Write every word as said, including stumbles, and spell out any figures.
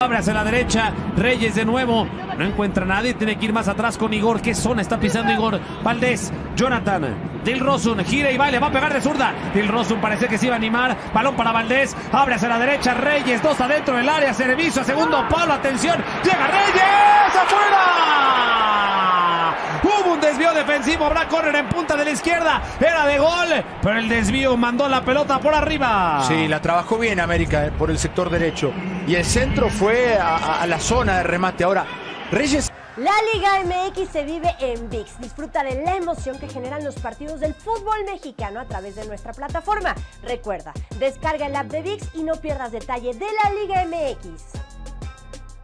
Abre hacia la derecha, Reyes de nuevo, no encuentra a nadie, tiene que ir más atrás con Igor. ¿Qué zona está pisando Igor? Valdés, Jonathan, Dilrosun, gira y va, le va a pegar de zurda. Dilrosun parece que se iba a animar, balón para Valdés, abre hacia la derecha, Reyes, dos adentro del área, servicio a segundo palo, atención, llega Reyes, ¡afuera! Hubo un desvío defensivo, habrá córner en punta de la izquierda, era de gol, pero el desvío mandó la pelota por arriba. Sí, la trabajó bien América eh, por el sector derecho. Y el centro fue a, a la zona de remate. Ahora, Reyes... La Liga M X se vive en V I X. Disfruta de la emoción que generan los partidos del fútbol mexicano a través de nuestra plataforma. Recuerda, descarga el app de V I X y no pierdas detalle de la Liga M X.